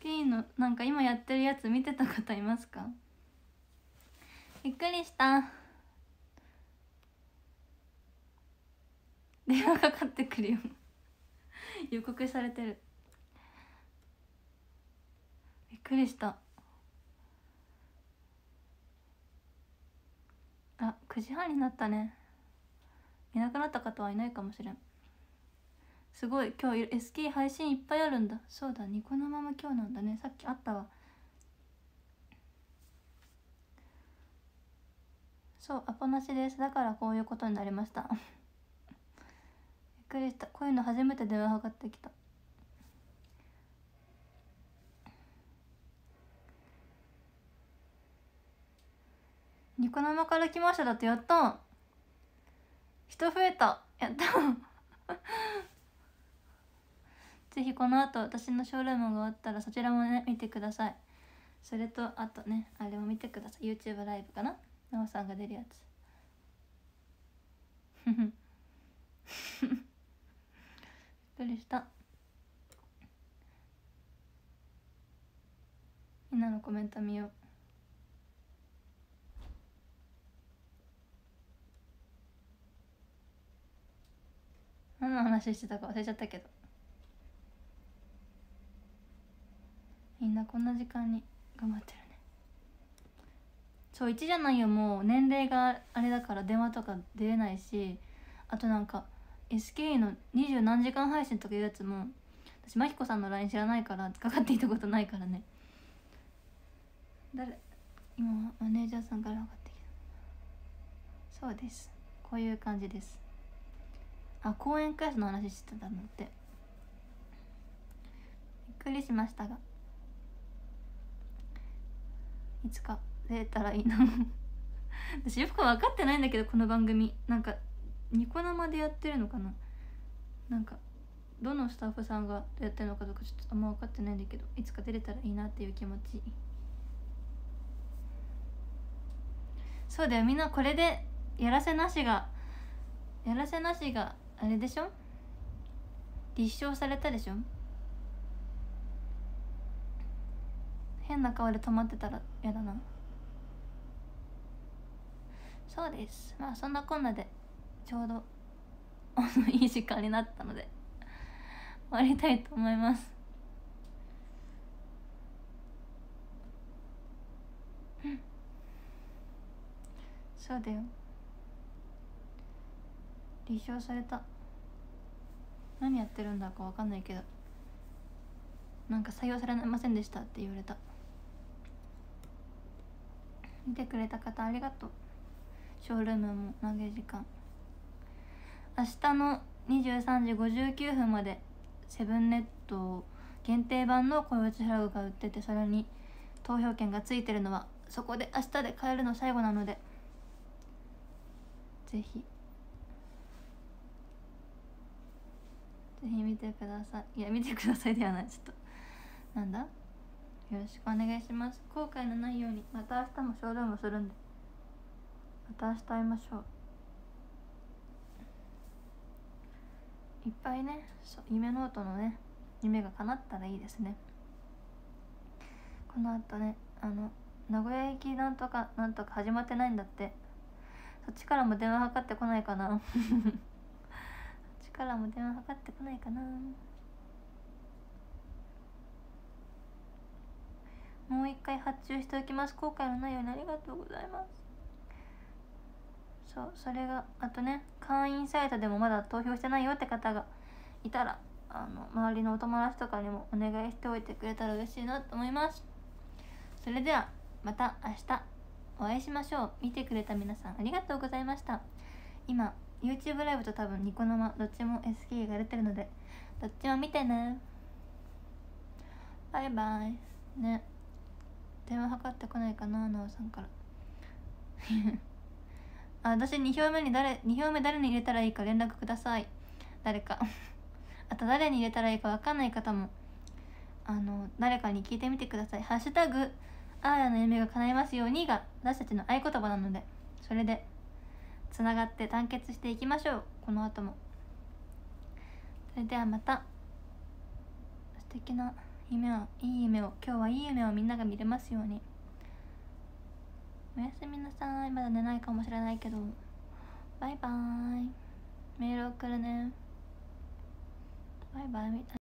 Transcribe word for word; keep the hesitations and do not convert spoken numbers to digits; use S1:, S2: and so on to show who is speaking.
S1: キーのなんか今やってるやつ見てた方いますか？びっくりした。電話かかってくるよ予告されてる。びっくりした。あ、くじはんになったね。いなくなった方はいないかもしれん。すごい、今日 エスケー 配信いっぱいあるんだ。そうだ、ニコ生も今日なんだね。さっきあったわ。そう、アポなしです。だからこういうことになりましたびっくりした。こういうの初めて電話かかってきた。ニコ生から来ました。だってやった。人増えた。やったぜひこの後私のショールームが終わったらそちらもね見てください。それとあとねあれも見てください。 YouTube ライブかな、なおさんが出るやつびっくりした。みんなのコメント見よう。何の話してたか忘れちゃったけど、みんなこんな時間に頑張ってるね。そういちじゃないよ、もう年齢があれだから電話とか出れないし、あとなんか エスケー のにじゅう何時間配信とかいうやつも私まきこさんの ライン 知らないからかかっていたことないからね。誰今マネージャーさんからかかってきた。そうです、こういう感じです。あ、講演会の話してたのって。びっくりしましたが、いつか出れたらいいな私よく分かってないんだけど、この番組なんかニコ生でやってるのかな、なんかどのスタッフさんがやってるのかとかちょっとあんま分かってないんだけど、いつか出れたらいいなっていう気持ち。そうだよ、みんなこれでやらせなしがやらせなしがあれでしょ、立証されたでしょ。変な顔で止まってたらやだな。そうです、まあそんなこんなでちょうどいい時間になったので終わりたいと思います。そうだよ、立証された。何やってるんだか分かんないけど、なんか採用されませんでしたって言われた。見てくれた方ありがとう。ショールームも投げ時間、明日のにじゅうさんじごじゅうきゅうふんまでセブンネット限定版の恋落ちフラグが売ってて、それに投票権がついてるのはそこで明日で買えるの最後なので、ぜひぜひ見てください。いや見てくださいではない、ちょっとなんだ、よろしくお願いします。後悔のないように。また明日もショールームするんで、また明日会いましょう。いっぱいね、そう夢ノートのね夢が叶ったらいいですね。この後ね、あの名古屋行きなんとかなんとか始まってないんだって。そっちからも電話かかってこないかなそっちからも電話かかってこないかな。もう一回発注しておきます。後悔のないように。ありがとうございます。そう、それがあとね、会員サイトでもまだ投票してないよって方がいたら、あの周りのお友達とかにもお願いしておいてくれたら嬉しいなと思います。それではまた明日お会いしましょう。見てくれた皆さんありがとうございました。今 YouTube ライブと多分ニコ生どっちも エスケー が出てるので、どっちも見てね。バイバイね。電話かかってこないかな、なおさんからあ、私に票目に誰に票目誰に入れたらいいか連絡ください、誰かあと誰に入れたらいいか分かんない方もあの誰かに聞いてみてください。ハッシュタグあーやの夢が叶いますようにが私たちの合言葉なので、それでつながって団結していきましょう、この後も。それではまた素敵な夢をいい夢を今日はいい夢をみんなが見れますように。おやすみなさい。まだ寝ないかもしれないけどバイバーイ。メール送るね。バイバイみたいな。